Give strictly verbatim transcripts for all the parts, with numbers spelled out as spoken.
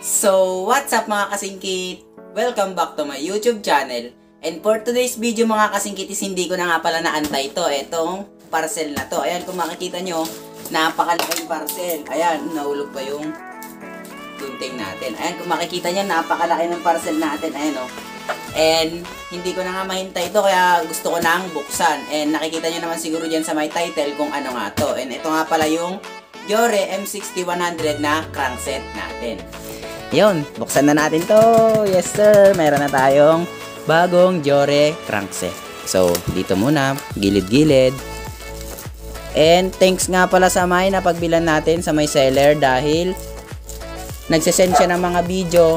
So, what's up mga kasingkit? Welcome back to my YouTube channel. And for today's video mga kasingkit is hindi ko na nga pala naantay to. Etong parcel na to. Ayan, kung makikita nyo, napakalaking parcel. Ayan, nahulog pa yung gunting natin. Ayan, kung makikita nyo, napakalaki ng parcel natin. Ayan o. Oh. And hindi ko na nga mahintay to, kaya gusto ko nang buksan. And nakikita nyo naman siguro dyan sa my title kung ano nga to. And ito nga pala yung Jore M sixty one hundred na crankset natin. Yun, buksan na natin to. Yes sir, meron na tayong bagong Jore crankset. So, dito muna, gilid-gilid. And thanks nga pala sa may napagbilan natin sa may seller dahil nagsesend siya ng mga video.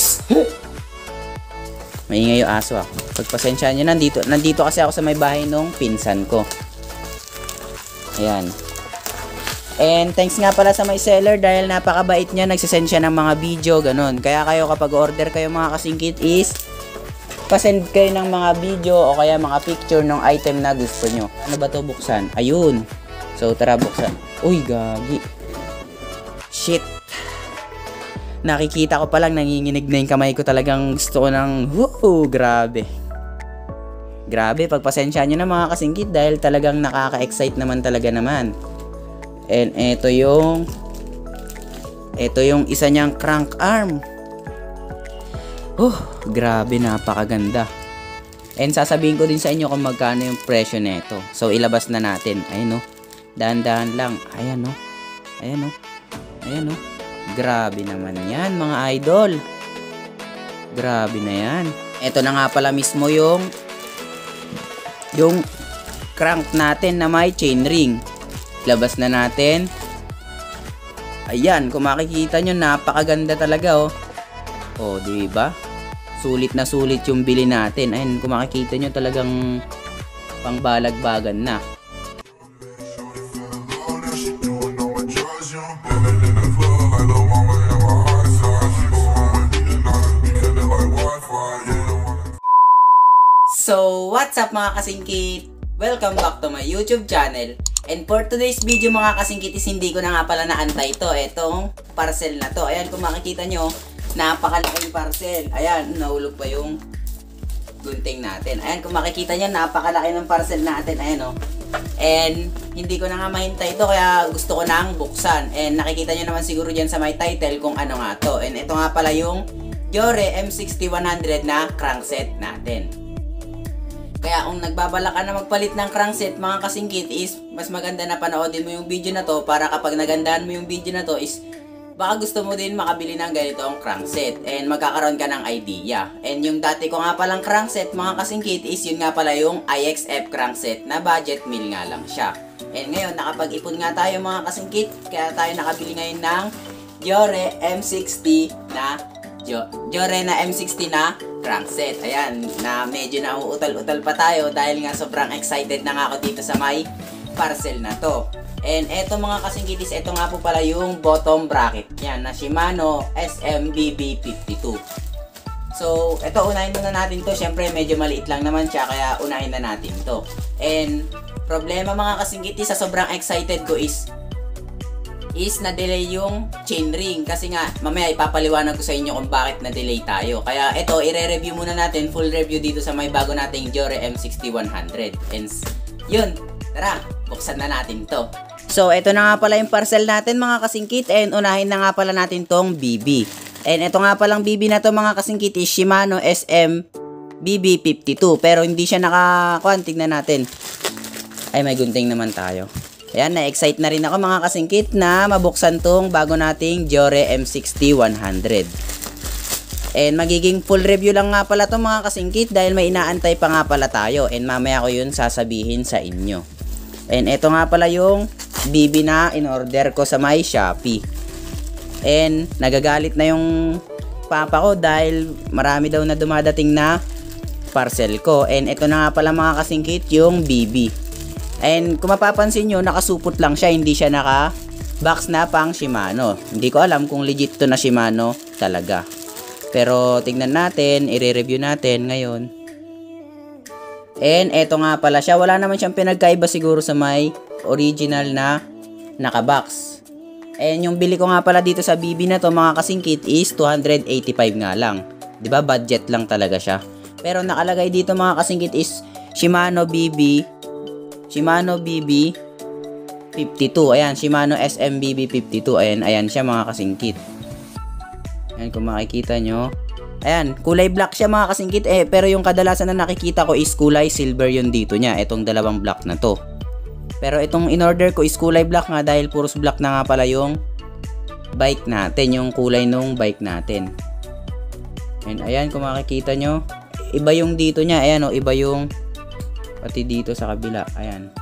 Maingay yung aso ah. Pagpasensya nyo, nandito, nandito kasi ako sa may bahay nung pinsan ko. Ayan. And thanks nga pala sa may seller dahil napakabait niya, nagsisend siya ng mga video, ganun. Kaya kayo kapag order kayo mga kasingkit is pasend kayo ng mga video o kaya mga picture ng item na gusto nyo. Ano ba to buksan? Ayun. So tara buksan. Uy gagi. Shit. Nakikita ko palang nanginginig na yung kamay ko, talagang gusto ko ng woo, grabe. Grabe, pagpasensya nyo na mga kasingkit dahil talagang nakaka-excite naman talaga naman. And ito yung ito yung isa niyang crank arm. Oh, grabe, napakaganda. And sasabihin ko din sa inyo kung magkano yung presyo nito. So ilabas na natin. Ayun oh. Dahan-dahan lang. Ayan oh. Ayan oh. Ayan oh. Grabe naman 'yan, mga idol. Grabe na 'yan. Ito na nga pala mismo yung yung crank natin na may chain ring. Labas na natin. Ayan, kung makikita nyo, napakaganda talaga oh. Oh, di ba? Sulit na sulit yung bili natin. Ayan, kung makikita nyo, talagang pangbalagbagan na. So, what's up mga kasingkit? Welcome back to my YouTube channel. And for today's video mga kasingkit is hindi ko na nga pala naantay to. Etong parcel na to. Ayan, kung makikita nyo, napakalaking parcel. Ayan, nahulog pa yung gunting natin. Ayan, kung makikita nyo, napakalaki ng parcel natin. Ayan o. Oh. And hindi ko na nga mahintay to, kaya gusto ko nang buksan. And nakikita nyo naman siguro dyan sa my title kung ano nga to. And ito nga pala yung Jore M sixty one hundred na crankset natin. Kaya kung nagbabala ka na magpalit ng crankset mga kasingkit is mas maganda na panoodin mo yung video na to para kapag nagandahan mo yung video na to is baka gusto mo din makabili ng ganitong crankset and magkakaroon ka ng idea. And yung dati ko nga palang crankset mga kasingkit is yun nga pala yung I X F crankset na budget meal nga lang siya. And ngayon nakapag-ipon nga tayo mga kasingkit, kaya tayo nakabili ngayon ng Jore M sixty na Jore na M sixty na crankset. Ayan, na medyo nauutal-utal pa tayo dahil nga sobrang excited na nga ako dito sa may parcel na to. And eto mga kasingkitis, eto nga po pala yung bottom bracket yan na Shimano S M B B fifty-two. So, eto unahin muna natin to. Syempre medyo maliit lang naman siya, kaya unahin na natin to. And problema mga kasingkitis sa sobrang excited ko is is na-delay yung chain ring. Kasi nga, mamaya ipapaliwanag ko sa inyo kung bakit na-delay tayo. Kaya ito, i-review muna natin, full review dito sa may bago nating Jore M sixty one hundred. And yun, tara, buksan na natin to. So, ito na nga pala yung parcel natin mga kasingkit. And unahin na nga pala natin tong B B. And ito nga palang B B na to mga kasingkit is Shimano S M B B fifty-two. Pero hindi siya nakakuan, tignan natin. Ay, may gunting naman tayo. Ayan, na-excite na rin ako mga kasingkit na mabuksan tong bago nating Jore M sixty one hundred. And magiging full review lang nga pala to mga kasingkit dahil may inaantay pa nga pala tayo. And mamaya ko yun sasabihin sa inyo. And ito nga pala yung B B na in-order ko sa my Shopee. And nagagalit na yung papa ko dahil marami daw na dumadating na parcel ko. And ito na nga pala mga kasingkit yung B B. And kung mapapansin nyo, nakasupot lang siya, hindi siya naka-box na pang Shimano. Hindi ko alam kung legit to na Shimano talaga. Pero tignan natin, i-review natin ngayon. And eto nga pala siya, wala naman siyang pinagkaiba siguro sa may original na naka-box. And yung bili ko nga pala dito sa B B na to mga kasingkit is two hundred eighty-five nga lang. 'Di ba? Budget lang talaga siya. Pero nakalagay dito mga kasingkit is Shimano B B Shimano B B fifty-two. Ayan, Shimano S M B B fifty-two. Ayan, ayan siya mga kasingkit. Ayan kung makikita nyo. Ayan, kulay black siya mga kasingkit eh, pero yung kadalasan na nakikita ko is kulay silver yun dito niya, itong dalawang black na to. Pero itong in-order ko is kulay black nga dahil puros black na nga pala yung bike natin, yung kulay nung bike natin. And ayan, kung makikita nyo, iba yung dito niya, ayan o, iba yung pati dito sa kabila, ayan.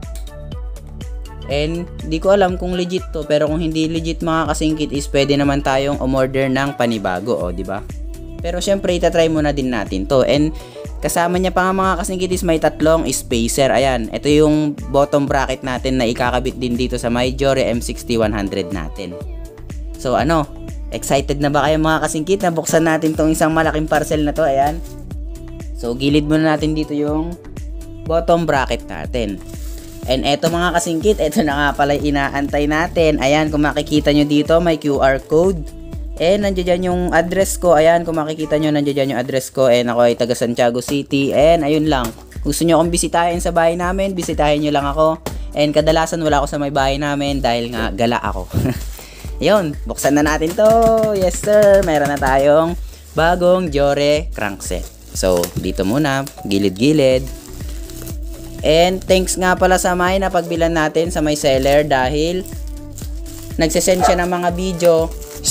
And di ko alam kung legit to, pero kung hindi legit mga kasingkit is pwede naman tayong umorder ng panibago, o di ba? Pero syempre itatry muna din natin to. And kasama niya pa nga mga kasingkit is may tatlong spacer. Ayan, ito yung bottom bracket natin na ikakabit din dito sa my Jory M sixty one hundred natin. So ano, excited na ba kayo mga kasingkit na buksan natin tong isang malaking parcel na to? Ayan. So gilid muna natin dito yung bottom bracket natin. And eto mga kasingkit, eto na nga pala inaantay natin. Ayan, kung makikita nyo dito may Q R code. And nandiyan dyan yung address ko. Ayan, kung makikita nyo, nandiyan dyan yung address ko. And ako ay taga Santiago City. And ayun lang. Gusto nyo akong bisitahin sa bahay namin, bisitahin nyo lang ako. And kadalasan wala ako sa may bahay namin dahil nga gala ako. Yun, buksan na natin to. Yes sir, meron na tayong bagong Jory crankset. So, dito muna, gilid-gilid. And thanks nga pala sa may na pagbilan natin sa may seller dahil nagsesend siya ng mga video.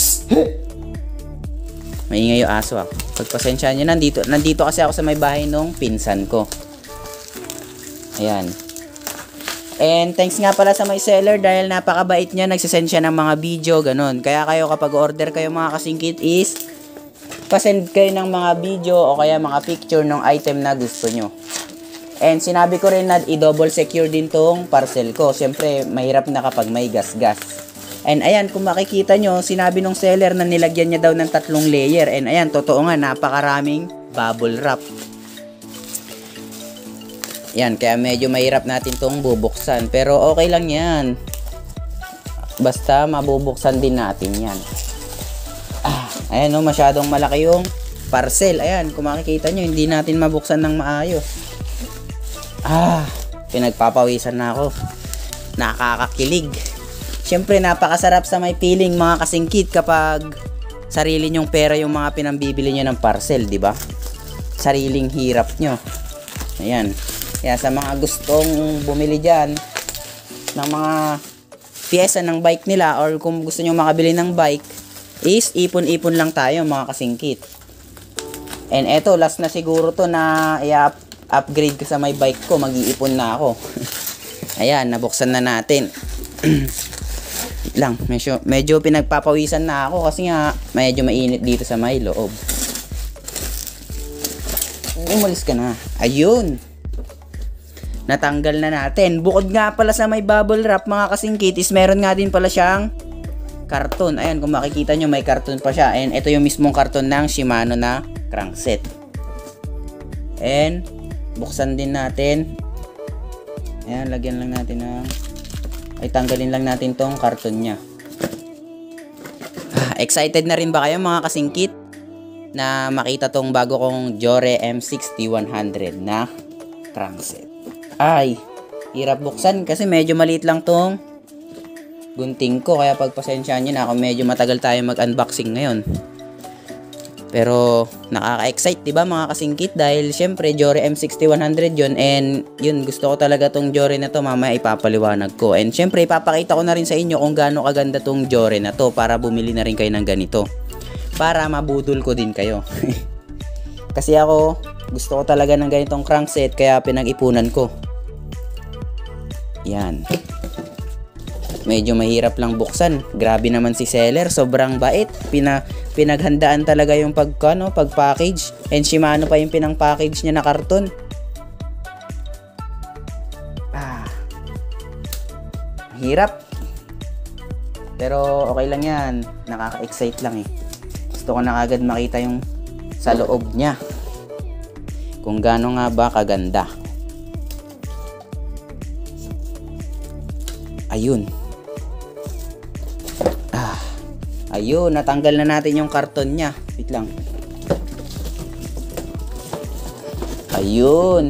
Maingay yung aso ah. Pagpasensya nyo, nandito, nandito kasi ako sa may bahay nung pinsan ko. Ayan. And thanks nga pala sa may seller dahil napakabait niya, nagsisend siya ng mga video, ganun. Kaya kayo kapag order kayo mga kasingkit is pasend kayo ng mga video o kaya mga picture ng item na gusto nyo. And sinabi ko rin na i-double secure din tong parcel ko. Siyempre, mahirap na kapag may gas-gas. And ayan, kung makikita nyo, sinabi nung seller na nilagyan niya daw ng tatlong layer. And ayan, totoo nga, napakaraming bubble wrap. Yan, kaya medyo mahirap natin tong bubuksan. Pero okay lang yan. Basta mabubuksan din natin yan. Ah, ayan o, masyadong malaki yung parcel. Ayan, kung makikita nyo, hindi natin mabuksan ng maayos. Ah, pinagpapawisan na ako. Nakakakilig. Siyempre, napakasarap sa may feeling mga kasingkit kapag sarili nyong pera yung mga pinambibili nyo ng parcel, di ba? Sariling hirap nyo. Ayan. Kaya sa mga gustong bumili dyan ng mga pyesa ng bike nila or kung gusto nyo makabili ng bike, is ipon-ipon lang tayo mga kasingkit. And eto, last na siguro to na i-upgrade ko sa may bike ko. Mag-iipon na ako. Ayan, nabuksan na natin. Lang, medyo, medyo pinagpapawisan na ako kasi nga medyo mainit dito sa may loob. Umalis ka na. Ayun. Natanggal na natin. Bukod nga pala sa may bubble wrap mga kasingkit is meron nga din pala siyang karton. Ayan, kung makikita nyo may karton pa siya. And ito yung mismong karton ng Shimano na crankset. And buksan din natin. Ayan, lagyan lang natin ng ay tanggalin lang natin tong karton nya. Excited na rin ba kayo mga kasingkit na makita tong bago kong Jory M sixty one hundred na crankset? Ay, hirap buksan kasi medyo maliit lang tong gunting ko, kaya pagpasensyahan nyo na ako, medyo matagal tayo mag-unboxing ngayon. Pero nakaka-excite, diba mga kasingkit? Dahil syempre Jory M sixty one hundred yun. And yun, gusto ko talaga tong Jory na to. Mamaya ipapaliwanag ko. And syempre ipapakita ko na rin sa inyo kung gaano kaganda tong Jory na to, para bumili na rin kayo ng ganito, para mabudol ko din kayo. Kasi ako gusto ko talaga ng ganitong crankset, kaya pinag-ipunan ko. Yan. Medyo mahirap lang buksan. Grabe naman si seller, sobrang bait. Pina, pinaghandaan talaga yung pagkano, pag-package. And Shimano pa yung pinang-package niya na karton. Ah. Hirap. Pero okay lang yan. Nakaka-excite lang eh. Gusto ko na agad makita yung sa loob niya. Kung gaano nga ba kaganda. Ayun. Ayun, natanggal na natin yung karton niya. Wait lang. Ayun.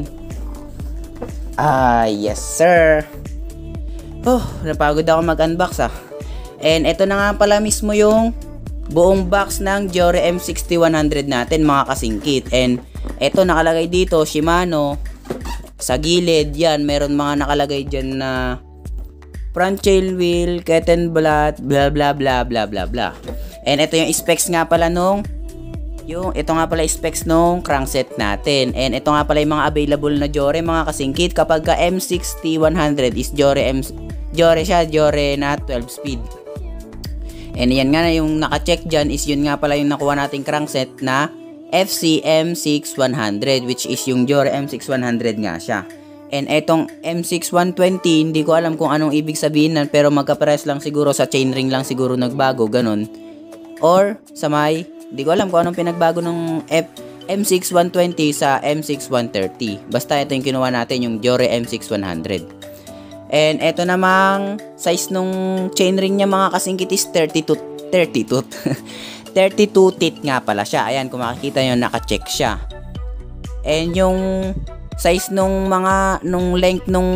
Ah, yes sir. Oh, napagod ako mag-unbox ah. And ito na nga pala mismo yung buong box ng Giore M sixty one hundred natin mga kasingkit. And ito nakalagay dito, Shimano. Sa gilid, yan, meron mga nakalagay dyan na front chain wheel, Kettenblatt, blah blah blah blah blah blah. And ito yung specs nga pala nung yung ito nga pala specs nung crankset natin. And ito nga pala yung mga available na Giore mga kasingkit. Kapag ka M sixty one hundred is Giore M Giore siya, Giore na twelve speed. And yan nga na yung naka-check dyan is yun nga pala yung nakuha nating crankset na F C M six one hundred, which is yung Giore M six one hundred nga siya. And etong M six one twenty, hindi ko alam kung anong ibig sabihin nan, pero magka-press lang siguro, sa chainring lang siguro nagbago, ganun. Or sa may, hindi ko alam kung anong pinagbago ng F M six one twenty sa M six one thirty. Basta ito yung kinuha natin, yung Giore M six one hundred. And ito namang size nung chainring niya mga kasingkit is thirty-two thirty-two thirty-two teeth nga pala siya. Ayan, kung makikita nyo, naka-check siya. And yung size nung mga nung length nung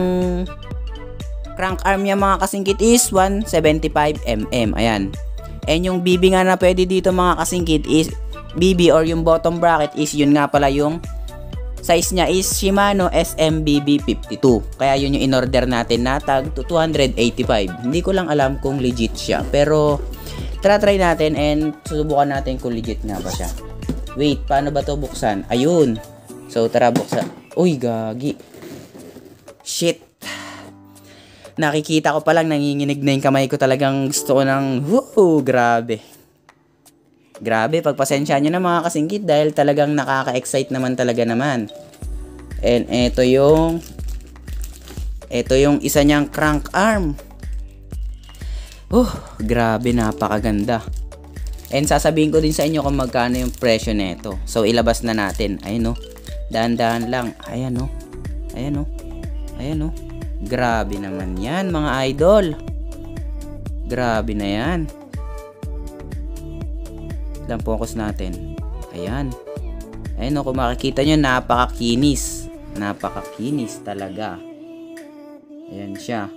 crank arm niya mga kasingkit is one seventy-five millimeters. Ayan. And yung B B nga na pwede dito mga kasingkit is B B or yung bottom bracket is yun nga pala yung size niya is Shimano S M B B fifty-two. Kaya yun yung in-order natin na tag to two eighty-five. Hindi ko lang alam kung legit siya, pero tara try natin and susubukan natin kung legit nga ba siya. Wait, paano ba to buksan? Ayun. So tara buksan. Uy, gagi. Shit. Nakikita ko pa lang, nanginginig na yung kamay ko, talagang gusto ko ng woo, grabe. Grabe, pagpasensya nyo na mga kasingkit dahil talagang nakaka-excite naman talaga naman. And ito yung ito yung isa niyang crank arm. Uh, grabe, napakaganda. And sasabihin ko din sa inyo kung magkano yung presyo nito. So ilabas na natin. Ayun oh. Dahan-dahan lang. Ayan oh. Ayan oh. Ayan oh. Grabe naman yan mga idol. Grabe na yan. Lang focus natin. Ayan. Ayan o, kung makikita nyo, napakakinis. Napakakinis talaga. Ayan siya.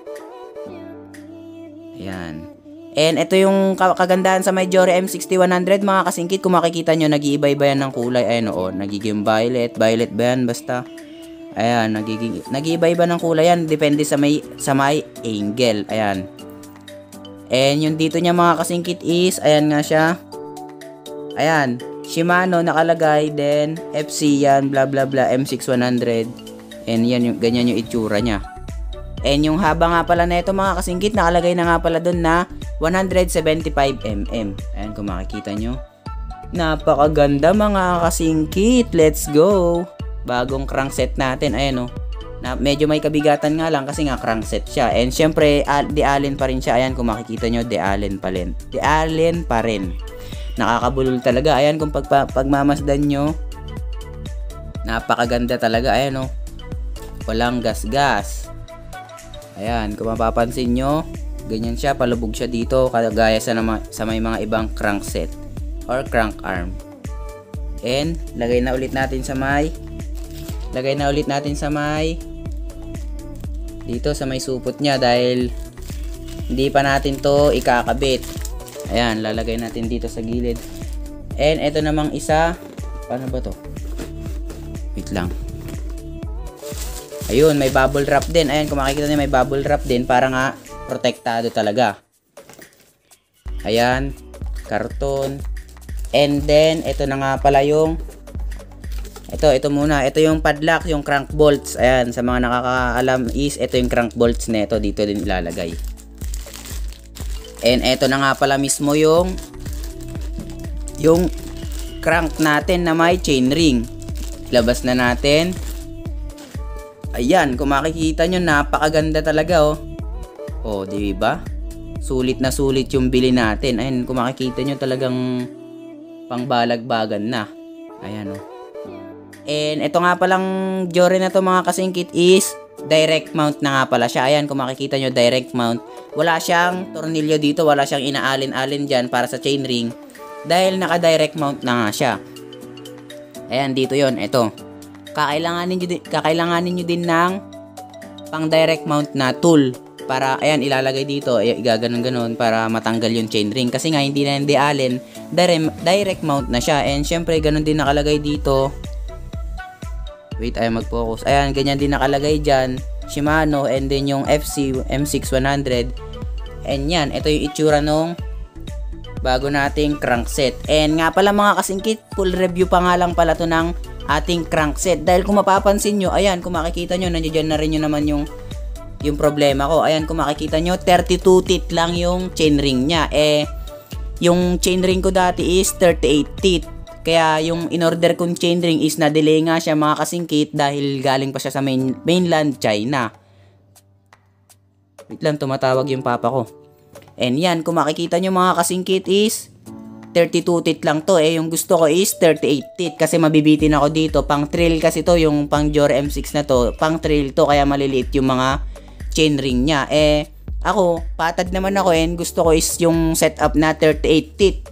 Ayan. And ito yung kagandahan sa may Giore M sixty one hundred mga kasingkit. Kung makikita nyo, nag-iiba-iba yan ng kulay. Ayan o, nagiging violet. Violet ba yan? Basta. Ayan, nagiging nag-iiba-iba ng kulay yan, depende sa may sa may angle. Ayan. And yung dito niya mga kasingkit is ayan nga siya. Ayan, Shimano nakalagay, then F C yan, bla bla bla, M six one hundred. And yan yung ganyan yung itsura niya. And yung haba nga pala nito mga kasingkit, nakalagay na nga pala doon na one seventy-five millimeters. Ayan, kung makikita nyo. Napakaganda mga kasingkit. Let's go. Bagong crankset natin, ayan o. Na medyo may kabigatan nga lang kasi nga crankset siya. And syempre, de Allen pa rin siya. Ayan, kung makikita nyo, de Allen pa rin. De Allen pa rin. Nakakabulol talaga. Ayan, kung pag, pagmamasdan nyo, napakaganda talaga. Ayan o. Walang gas-gas. Ayan, kung mapapansin nyo, ganyan siya, palubog siya dito, kagaya sa, nama, sa may mga ibang crankset or crank arm. And, lagay na ulit natin sa may Lagay na ulit natin sa may dito sa may supot niya dahil hindi pa natin to ikakabit. Ayan, lalagay natin dito sa gilid. And ito namang isa, paano ba to? Wait lang. Ayun, may bubble wrap din. Ayan, kung makikita niyo, may bubble wrap din para nga protektado talaga. Ayan, karton. And then ito na nga pala yung Ito, ito muna. Ito yung padlock, yung crank bolts. Ayan, sa mga nakakaalam is, ito yung crank bolts nito. Dito din ilalagay. And ito na nga pala mismo yung yung crank natin na may chainring. Labas na natin. Ayan, kung makikita nyo, napakaganda talaga oh. Oh, di ba? Sulit na sulit yung bili natin. Ayan, kung makikita nyo, talagang pangbalagbagan na. Ayan oh. And ito nga palang Giore na to mga kasingkit is direct mount na nga pala siya. Ayan, kung makikita nyo, direct mount. wala siyang tornilyo dito, wala siyang inaalin-alin dyan para sa chainring dahil naka-direct mount na nga siya. Ayan, dito yon. Ito. Kakailanganin nyo din, kakailanganin nyo din ng pang direct mount na tool para, ayan, ilalagay dito, igaganon-ganon para matanggal yung chainring kasi nga hindi na hindi alin, direct, direct mount na siya. And syempre ganon din nakalagay dito. Wait, ay mag-focus. Ayan, ganyan din nakalagay dyan. Shimano, and then yung F C M six one hundred. And yan, ito yung itsura nung bago nating crankset. And nga pala mga kasingkit, full review pa nga lang pala to ng ating crankset. Dahil kung mapapansin nyo, ayan, kung makikita nyo, nandiyan na rin nyo naman yung yung problema ko. Ayan, kung makikita nyo, thirty-two teeth lang yung chainring nya. Eh, yung chainring ko dati is thirty-eight teeth. Kaya yung in-order kong chainring is na-delay nga siya mga kasingkit dahil galing pa siya sa main, mainland China. Wait lang, tumatawag yung papa ko. And yan, kung makikita nyo mga kasingkit is thirty-two teeth lang to. Eh, yung gusto ko is thirty-eight teeth kasi mabibitin ako dito. Pang trail kasi to, yung pang Jore M six na to. Pang trail to, kaya maliliit yung mga chainring nya. Eh, ako, patad naman ako and gusto ko is yung setup na thirty-eight teeth.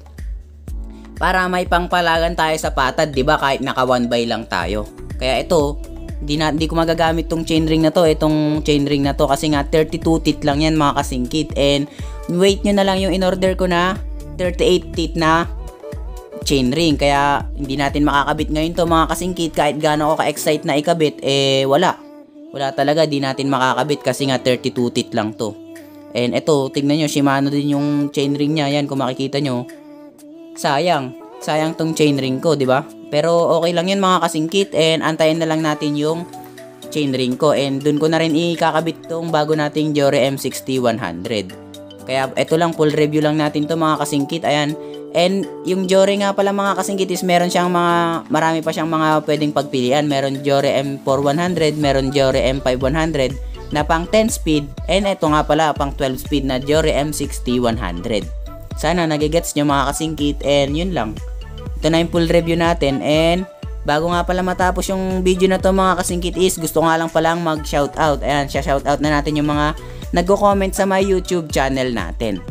Para may pangpalagan tayo sa patad, 'di ba? Kahit naka one by lang tayo. Kaya ito, hindi na hindi ko magagamit tong chainring na to, itong chainring na to kasi nga thirty-two teeth lang 'yan mga kasingkit. And wait nyo na lang yung in-order ko na thirty-eight teeth na chainring. Kaya hindi natin makakabit ngayon to mga kasingkit kahit gaano ako ka-excite na ikabit, eh wala. Wala talaga, di natin makakabit kasi nga thirty-two teeth lang to. And ito, tignan nyo, Shimano din yung chainring niya. Yan, kung makikita nyo. Sayang, sayang tong chainring ko, di ba? Pero okay lang yun mga kasingkit, and antayin na lang natin yung chainring ko, and dun ko na rin ikakabit tong bago nating Jore M sixty one hundred. Kaya ito lang, full review lang natin to mga kasingkit. Ayan, and yung Jore nga pala mga kasingkit is meron siyang mga, marami pa siyang mga pwedeng pagpilian. Meron Jore M four one hundred, meron Jore M five one hundred na pang ten speed, and ito nga pala pang twelve speed na Jore M sixty one hundred. Sana nagigets nyo mga kasingkit, and yun lang. Ito na yung full review natin, and bago nga pala matapos yung video na to mga kasingkit is gusto nga lang palang mag shoutout. Ayan, siya shoutout na natin yung mga nagko-comment sa my YouTube channel natin.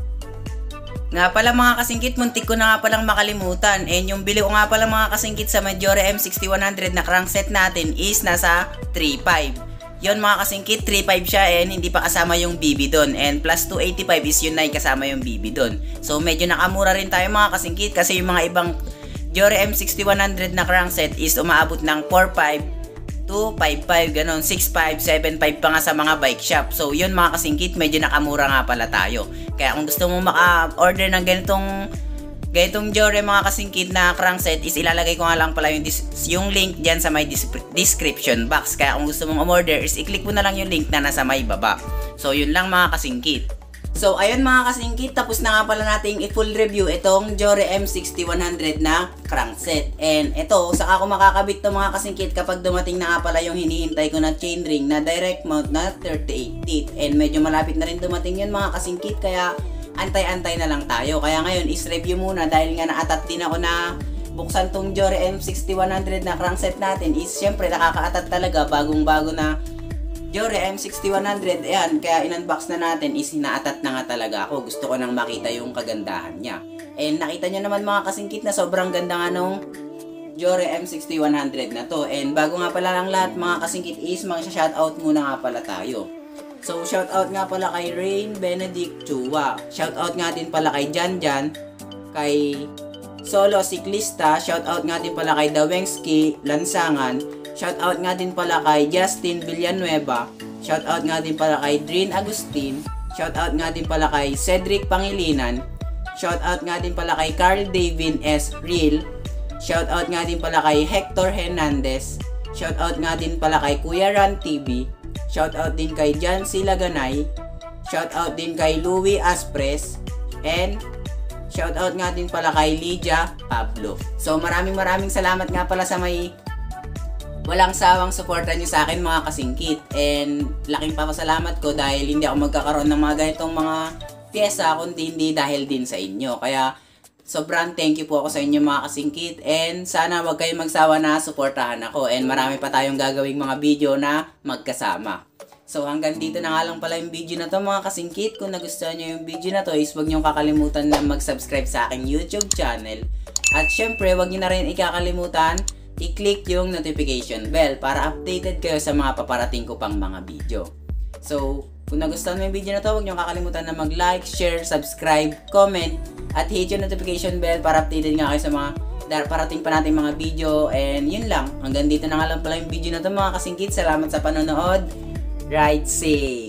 Nga pala mga kasingkit, muntik ko na nga palang makalimutan, and yung bili ko nga pala mga kasingkit sa my Jore M sixty one hundred na crankset natin is nasa three five. Yon mga kasingkit, three five siya, and hindi pa kasama yung B B doon, and plus two eighty-five is yun na kasama yung B B doon. So medyo nakamura rin tayo mga kasingkit kasi yung mga ibang Jore M sixty one hundred na crankset is umaabot ng four five to five five, ganon, six five, seven five pa nga sa mga bike shop. So yun mga kasingkit, medyo nakamura nga pala tayo. Kaya kung gusto mo maka-order ng ganitong ganitong Jore mga kasingkit na crankset is ilalagay ko nga lang pala yung, yung link dyan sa my description box. Kaya kung gusto mong umorder is i-click mo na lang yung link na nasa may baba. So yun lang mga kasingkit. So ayun mga kasingkit, tapos na nga pala nating i-full review itong Jore M sixty one hundred na crankset. And ito, saka ako makakabit to mga kasingkit kapag dumating na nga pala yung hinihintay ko na chainring na direct mount na thirty-eight teeth. And medyo malapit na rin dumating yun mga kasingkit, kaya antay-antay na lang tayo. Kaya ngayon is review muna dahil nga naatat din ako na buksan tong Jore M sixty one hundred na crankset natin. Is syempre nakakaatat talaga, bagong bago na Jore M sixty one hundred. Ayan, kaya in-unbox na natin is hinaatat na nga talaga ako. Gusto ko nang makita yung kagandahan niya. And nakita nyo naman mga kasingkit na sobrang ganda nga nung Jore M sixty one hundred na to. And bago nga pala lang lahat mga kasingkit is mag-shoutout muna nga pala tayo. So, shoutout nga pala kay Rain Benedict Chua. Shoutout nga din pala kay Jan Jan, kay Solo Siklista. Shoutout nga din pala kay Dawengski Lansangan. Shoutout nga din pala kay Justin Villanueva. Shoutout nga din pala kay Drin Agustin. Shoutout nga din pala kay Cedric Pangilinan. Shoutout nga din pala kay Carl David S. Real. Shoutout nga din pala kay Hector Hernandez. Shoutout nga din pala kay Kuya Ran T V. Shoutout din kay Jan Silaganay. Shoutout din kay Louie Aspres. And shoutout nga din pala kay Lydia Pablo. So maraming maraming salamat nga pala sa may walang sawang suporta nyo sa akin mga kasingkit. And laking papasalamat ko dahil hindi ako magkakaroon ng mga ganitong mga pyesa kundi hindi dahil din sa inyo. Kaya sobrang thank you po ako sa inyo mga kasingkit, and sana wag kayong magsawa na suportahan ako, and marami pa tayong gagawing mga video na magkasama. So hanggang dito na nga lang pala yung video na to mga kasingkit. Kung nagustuhan nyo yung video na to is huwag nyo kakalimutan na mag-subscribe sa aking YouTube channel. At syempre huwag nyo na rin ikakalimutan i-click yung notification bell para updated kayo sa mga paparating ko pang mga video. So kung nagustuhan mo yung video na to, huwag nyo kakalimutan na mag-like, share, subscribe, comment, at hit yung notification bell para updated nga kayo sa mga parating pa natin mga video. And yun lang, hanggang dito na nga lang pala yung video na to mga kasingkit. Salamat sa panonood. Ride safe!